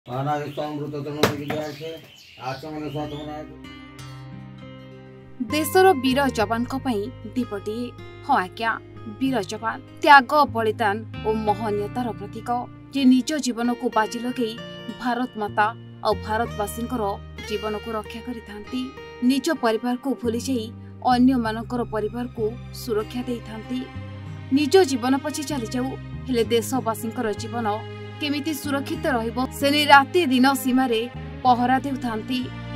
देशर वीर जवान दीपटी हाँ आज्ञा वीर जवान त्याग बलिदान और महनीयतार प्रतीक जे निज जीवन को बाजी लगे भारत माता और भारतवासी जीवन को रक्षा करिथांती निज परिवार को भूली जाई अन्य मानकर परिवार को सुरक्षा देइथांती निज जीवन पछे चली जाऊ हेले देशवासींकर जीवन केमिति सुरक्षित रहिबो सेने राति दिन सीमा रे पहरा देउथांती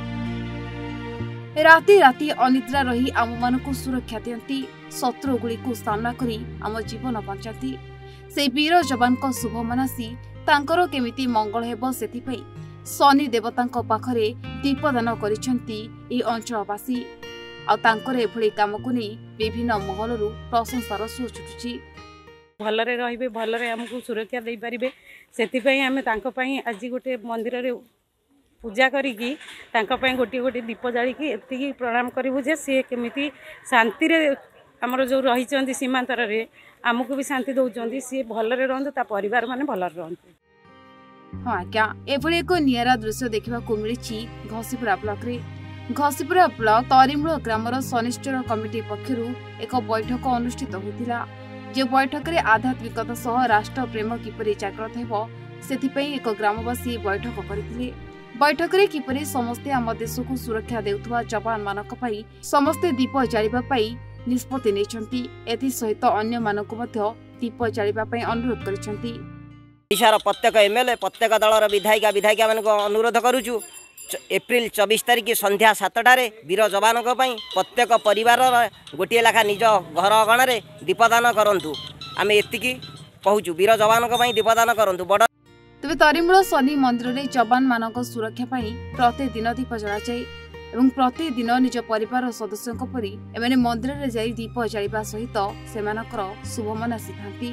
राति राति अनिद्रा रही आम मानकु सुरक्षा दियंती शत्रु गुली को सामना करी आम जीवन बचाती से वीर जवान को शुभ मनासी तांकर केमिति मंगल हेबो सेति पई शनि देवतांको पाखरे दीपदान करिसंती ए अंचलवासी आ तांकर एभଳି कामकु नै विभिन्न महलरु प्रशंसार सुर छुटुची भलरे रहिबे भलरे हमकु सुरक्षा देई परिबे सेति पई हमें तांको पई आज गोटे मंदिर रे पूजा करिकी तांको पई गोटी गोटी दीप जाली की एतिकी प्रणाम करिवु जे से केमिति शांति रे हमर जो रहिचंती सीमांतर रे हमकु भी शांति दउचंती से भलरे रहंतु ता परिवार माने भलरे रहंतु। हाँ क्या एभଳି एक नियारा दृश्य देखा मिली घसीपुरा ब्लॉक रे घसीपुरा ब्लॉक तरिमूल ग्रामर सनिष्ठर कमिटी पक्षर एक बैठक अनुष्ठित होता जो बैठक में आध्यात्मिकता सह राष्ट्र प्रेम किपरि जागृत हेबो सेथिपई एक ग्रामवासी बैठक करथिले बैठक में किपरि समस्ते आम देश को सुरक्षा देउथुवा जवान मानक पई समस्ते दीप जालिबा पई निष्पत्ति नेछंती एथि सहित अन्य मानक मध्य दीप जालिबा पई अनुरोध करिसंती। ओडिशार प्रत्येक एमएलए प्रत्येक दलर विधायिका विधायिका मान अनुरोध करुचु एप्रिल 24 तारिख संध्या 7टार वीर जवान प्रत्येक परिवार गोटे लेखा निज घर अगण में दीपदान करूँ आम एतिकी कहूँ वीर जवान दीपदान करूँ बड़ तेज तरिमूल शनि मंदिर में जवान मान सुरक्षा प्रतिदिन दीप जलाए और प्रतिदिन निज परिवार सदस्यों परी एमाने मंदिर में जाई दीप जालिबा सहित सेमानकर शुभ मनासी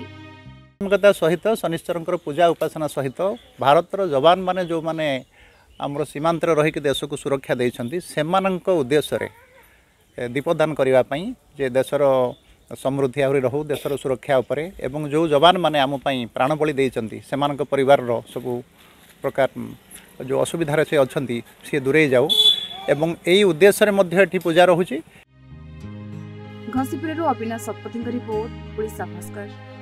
सहित शनिश्चर पूजा उपासना सहित भारतर जवान माने जो माने आमर सीमांत रहीकि देश को सुरक्षा देइछंती सेमानंक उद्देश्य रे दीपदान करिवा पई जे देशर समृद्धि आहुरी रहू देशर सुरक्षा उपरे एवं जो जवान माने आम पई प्राण बलि देइछंती सेमानंक परिवार रो सब प्रकार जो असुविधा से अछंती से दूरे जाऊ एवं एई उद्देश्य रे मध्य एठी पूजा रहुची। घसीपुरु अविनाश शतपथीଙ୍କ रिपोर्ट ओडिशा भास्कर।